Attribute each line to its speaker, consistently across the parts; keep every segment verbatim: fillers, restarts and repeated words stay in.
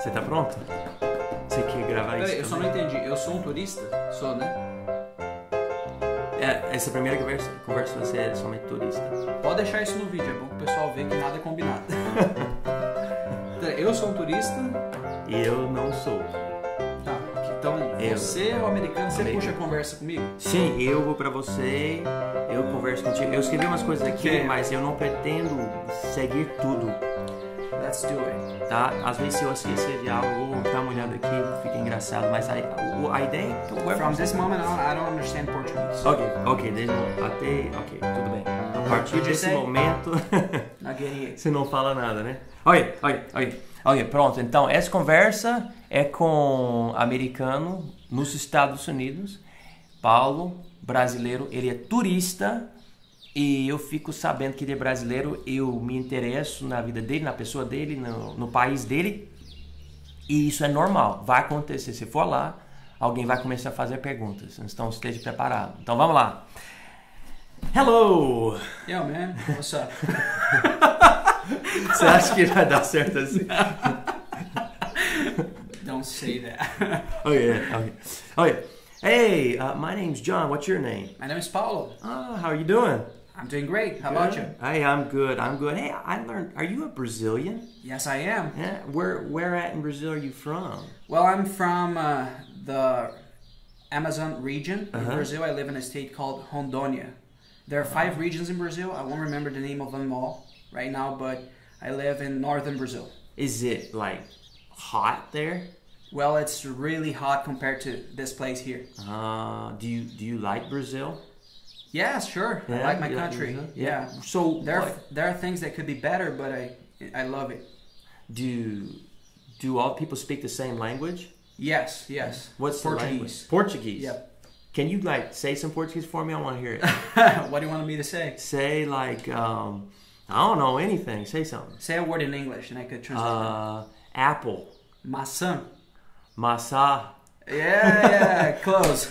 Speaker 1: Você tá pronto? Você quer gravar isso?
Speaker 2: Peraí, eu só não entendi. Eu sou um turista? Sou, né?
Speaker 1: É, essa primeira conversa, conversa você é somente turista.
Speaker 2: Pode deixar isso no vídeo, é bom que o pessoal vê que nada é combinado. Eu sou um turista.
Speaker 1: E eu não sou.
Speaker 2: Tá, então
Speaker 1: Eu-
Speaker 2: você é o americano, você
Speaker 1: Americano.
Speaker 2: puxa a conversa comigo?
Speaker 1: Sim, eu vou pra você, eu converso contigo. Eu escrevi umas coisas aqui,
Speaker 2: Ok.
Speaker 1: mas eu não pretendo seguir tudo,
Speaker 2: Let's do it.
Speaker 1: tá? Às vezes se eu esquecer de algo, ou dar uma olhada aqui, fica engraçado, mas a, a, a ideia é que eu
Speaker 2: From this moment on, I don't understand Portuguese.
Speaker 1: Ok, ok, desde até, ok, tudo bem. A partir
Speaker 2: Did you
Speaker 1: desse
Speaker 2: say?
Speaker 1: momento,
Speaker 2: Not getting it.
Speaker 1: você não fala nada, né? Ok, ok, ok, ok, pronto. Então, essa conversa é com americano nos Estados Unidos. Paulo, brasileiro, ele é turista e eu fico sabendo que ele é brasileiro. Eu me interesso na vida dele, na pessoa dele, no, no país dele. E isso é normal, vai acontecer. Se for lá, alguém vai começar a fazer perguntas. Então esteja preparado. Então vamos lá. Hello!
Speaker 2: Yo, man, what's up?
Speaker 1: Você acha que vai dar certo assim?
Speaker 2: Don't say that.
Speaker 1: Okay, okay. Okay. Hey, uh, my name's John. What's your name?
Speaker 2: My name is Paulo.
Speaker 1: Ah, how are you doing?
Speaker 2: I'm doing great. How about you?
Speaker 1: Hey, I'm good. I'm good. Hey, I learned. Are you a Brazilian?
Speaker 2: Yes, I am.
Speaker 1: Yeah. Where Where at in Brazil are you from?
Speaker 2: Well, I'm from uh, the Amazon region in
Speaker 1: Uh-huh.
Speaker 2: Brazil. I live in a state called Rondônia. There are five regions in Brazil. I won't remember the name of them all right now, but I live in northern Brazil.
Speaker 1: Is it like hot there?
Speaker 2: Well, it's really hot compared to this place here.
Speaker 1: Uh, do you Do you like Brazil?
Speaker 2: Yeah, sure. I
Speaker 1: Yeah,
Speaker 2: like my
Speaker 1: you
Speaker 2: country.
Speaker 1: Brazil?
Speaker 2: Yeah.
Speaker 1: So
Speaker 2: There are,
Speaker 1: what-
Speaker 2: there are things that could be better, but I I love it.
Speaker 1: do do all people speak the same language?
Speaker 2: Yes, yes.
Speaker 1: What's the language?
Speaker 2: Portuguese?
Speaker 1: Portuguese.
Speaker 2: Yep.
Speaker 1: Can you like say some Portuguese for me? I want to hear it.
Speaker 2: What do you want me to say?
Speaker 1: Say like um, I don't know anything. Say something.
Speaker 2: Say a word in English and I could translate
Speaker 1: Uh, apple,
Speaker 2: it. Maçã.
Speaker 1: massa.
Speaker 2: Yeah, yeah, close.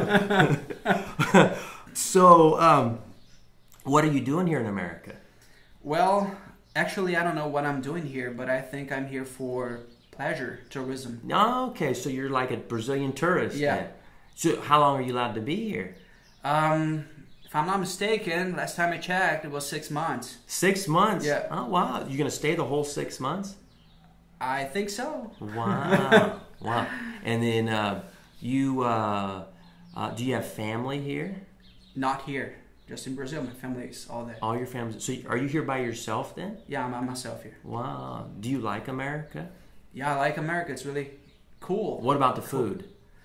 Speaker 1: So, um, what are you doing here in America?
Speaker 2: Well, actually, I don't know what I'm doing here, but I think I'm here for pleasure tourism.
Speaker 1: Oh, okay, so you're like a Brazilian tourist.
Speaker 2: Yeah.
Speaker 1: then. So, how long are you allowed to be here?
Speaker 2: Um, if I'm not mistaken, last time I checked, it was six months.
Speaker 1: Six months.
Speaker 2: Yeah.
Speaker 1: Oh wow, you're gonna stay the whole six months?
Speaker 2: I think so.
Speaker 1: Wow. Wow. And then uh, you uh, uh, do you have family here?
Speaker 2: Not here, just in Brazil. My family is all there.
Speaker 1: All your family. So, are you here by yourself then?
Speaker 2: Yeah, I'm by myself here.
Speaker 1: Wow. Do you like America?
Speaker 2: Yeah, I like America. It's really cool.
Speaker 1: What about the food?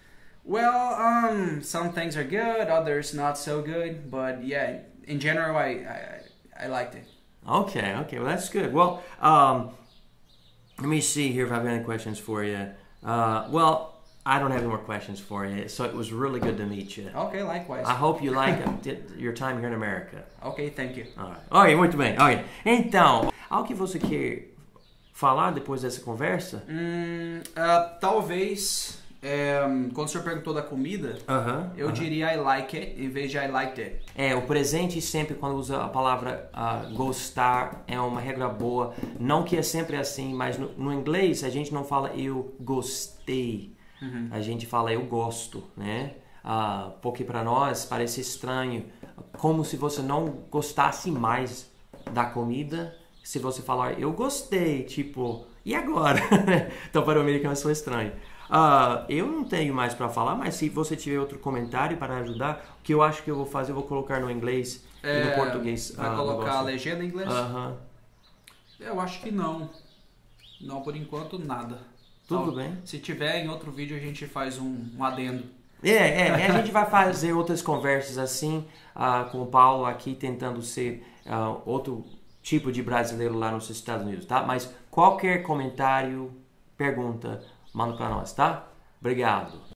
Speaker 2: Well, um, some things are good, others not so good. But yeah, in general, I I, I liked it.
Speaker 1: Okay, okay, well that's good. Well, um, let me see here if I have any questions for you. Uh, well, I don't have any more questions for you. So it was really good to meet you.
Speaker 2: Okay, likewise.
Speaker 1: I hope you like uh, your time here in America.
Speaker 2: Okay, thank you.
Speaker 1: All right. Ok, muito bem. Ok. Então, algo que você quer falar depois dessa conversa?
Speaker 2: Hum, ah, talvez, é, quando o senhor perguntou da comida,
Speaker 1: Aham.
Speaker 2: eu
Speaker 1: aham.
Speaker 2: diria I like it em vez de I liked it.
Speaker 1: É, o presente sempre quando usa a palavra ah, gostar é uma regra boa. Não que é sempre assim, mas no, no inglês a gente não fala eu gostei. A gente fala eu gosto, né? Ah, porque para nós parece estranho, como se você não gostasse mais da comida. Se você falar eu gostei, tipo, e agora? Então para o americano isso é estranho. Ah, eu não tenho mais para falar, mas se você tiver outro comentário para ajudar, o que eu acho que eu vou fazer, eu vou colocar no inglês e no português.
Speaker 2: Vai
Speaker 1: ah,
Speaker 2: colocar a
Speaker 1: negócio.
Speaker 2: legenda em inglês?
Speaker 1: Aham.
Speaker 2: Eu acho que não. Não, por enquanto, nada.
Speaker 1: Tudo
Speaker 2: Então,
Speaker 1: bem.
Speaker 2: Se tiver, em outro vídeo a gente faz um, um adendo.
Speaker 1: É, é, e a gente vai fazer outras conversas assim, ah, com o Paulo aqui tentando ser ah, outro tipo de brasileiro lá nos Estados Unidos, tá? Mas qualquer comentário, pergunta, manda para nós, tá? Obrigado.